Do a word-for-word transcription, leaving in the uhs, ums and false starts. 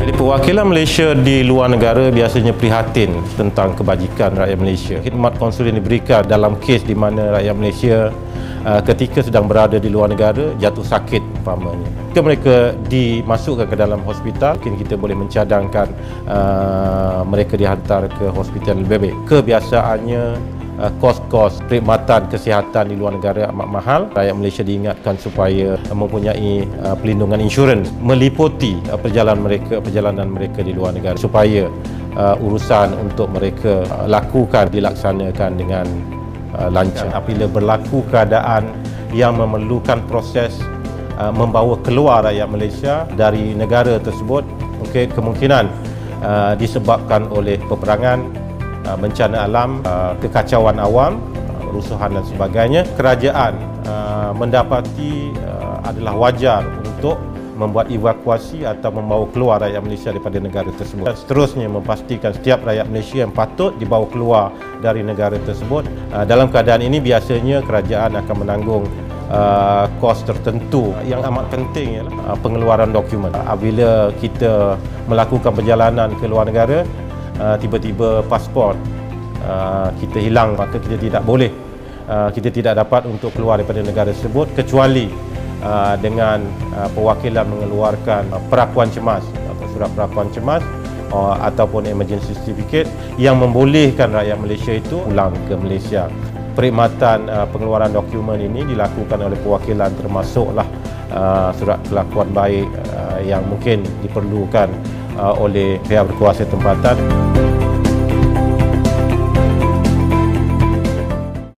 Jadi perwakilan Malaysia di luar negara biasanya prihatin tentang kebajikan rakyat Malaysia. Khidmat konsul yang diberikan dalam kes di mana rakyat Malaysia uh, ketika sedang berada di luar negara jatuh sakit umpamanya. Jika mereka dimasukkan ke dalam hospital, mungkin kita boleh mencadangkan uh, mereka dihantar ke hospital lebih baik. Kebiasaannya kos-kos perkhidmatan kesihatan di luar negara amat mahal. Rakyat Malaysia diingatkan supaya mempunyai pelindungan insurans meliputi perjalanan mereka perjalanan mereka di luar negara supaya uh, urusan untuk mereka lakukan dilaksanakan dengan uh, lancar. Apabila berlaku keadaan yang memerlukan proses uh, membawa keluar rakyat Malaysia dari negara tersebut, okay, kemungkinan uh, disebabkan oleh peperangan, bencana alam, kekacauan awam, rusuhan dan sebagainya, kerajaan mendapati adalah wajar untuk membuat evakuasi atau membawa keluar rakyat Malaysia daripada negara tersebut. Dan seterusnya memastikan setiap rakyat Malaysia yang patut dibawa keluar dari negara tersebut. Dalam keadaan ini biasanya kerajaan akan menanggung Uh, kos tertentu. Yang amat penting ialah uh, pengeluaran dokumen. Apabila kita melakukan perjalanan ke luar negara, tiba-tiba uh, pasport uh, kita hilang, maka kita tidak boleh, uh, kita tidak dapat untuk keluar daripada negara tersebut kecuali uh, dengan uh, perwakilan mengeluarkan uh, perakuan cemas atau surat perakuan cemas uh, ataupun emergency certificate yang membolehkan rakyat Malaysia itu pulang ke Malaysia. Perkhidmatan uh, pengeluaran dokumen ini dilakukan oleh perwakilan, termasuklah uh, surat kelakuan baik uh, yang mungkin diperlukan uh, oleh pihak berkuasa tempatan.